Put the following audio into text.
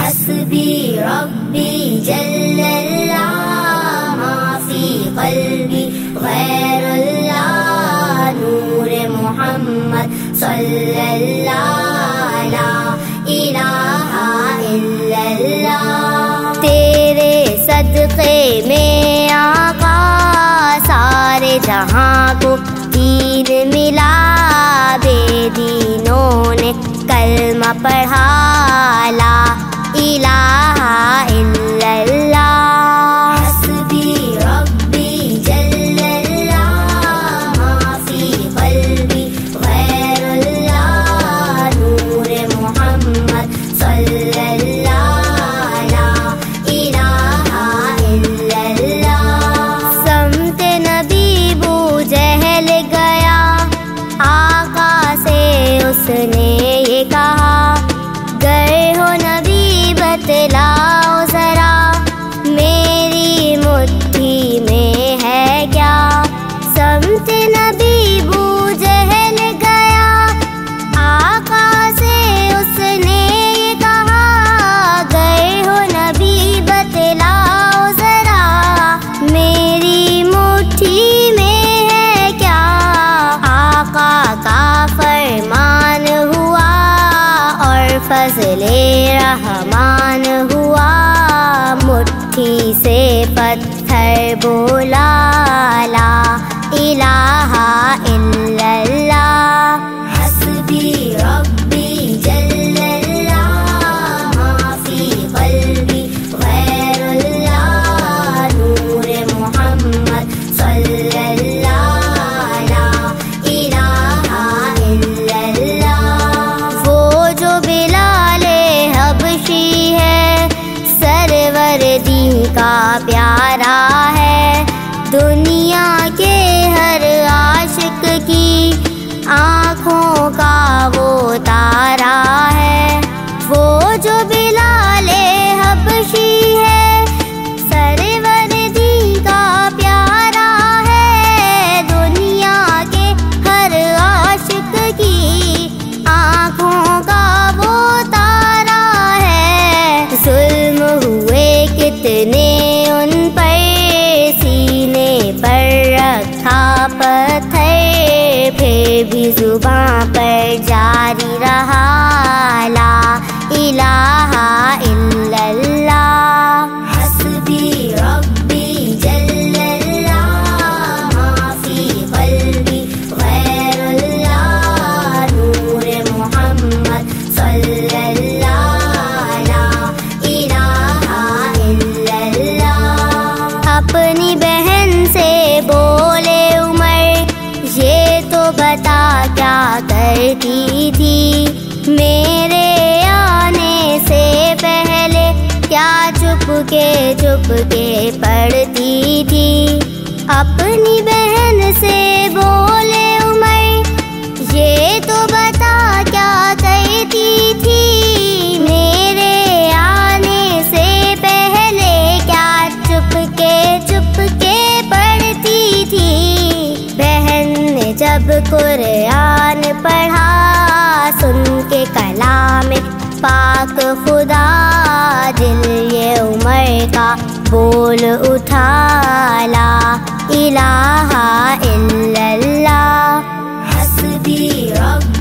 حسبی ربی جل اللہ ما فی قلبی غیر اللہ نور محمد صلی اللہ لا الہ الا اللہ. تیرے صدقے میں آقا سارے جہاں کو دین ملا، بے دینوں نے کلمہ پڑھا لا الہ الا اللہ. حسبی ربی جل اللہ ما فی قلبی غیر اللہ نور محمد صلی اللہ لا الہ الا اللہ. سمت نبی بو جہل گیا، آقا سے اس نے یہ کہا گئے ہو نبی بتلاؤ ذرا میری مٹھی میں ہے کیا. سمت نبی بو جہل گیا، آقا سے اس نے یہ کہا گئے ہو نبی بتلاؤ ذرا میری مٹھی میں ہے کیا. آقا کا فرمان ہوا اور فضل رحمان ہوا، مٹھی سے پتھر بولا لا الہ الا اللہ. حسبی ربی جل اللہ ما فی قلبی غیر اللہ نور محمد صلی اللہ لا الہ الا اللہ. وہ جو بلال حبشی ہے سرور دین کا پیارا ہے، دنیا کے ہر عاشق کی آنکھوں کا وہ تارا ہے. وہ جو بلال حبشی ہے سرور دین کا پیارا ہے، دنیا کے ہر عاشق کی آنکھوں کا وہ تارا ہے. ظلم ہوئے کتنے ان پر، سینے پر رکھا پتھر، پھر بھی زباں پر جاری رہا لا الہ الا اللہ. حسبی ربی جل اللہ ما فی قلبی غیر اللہ نور محمد صلی اللہ لا الہ الا اللہ. اپنی بہن سے بولے عمر یہ تو بتا کیا کرتی تھی، میرے آنے سے پہلے کیا چپ کے پڑھتی تھی. اپنی بہن سے بولے عمر یہ تو بتا کیا کرتی تھی، میرے آنے سے پہلے کیا چپ کے پڑھتی تھی. بہن نے جب قرآن پڑھا سن کے کلام پاک خدا، دل یہ عمر کا بول اٹھا لا الہ الا اللہ. حسبی رب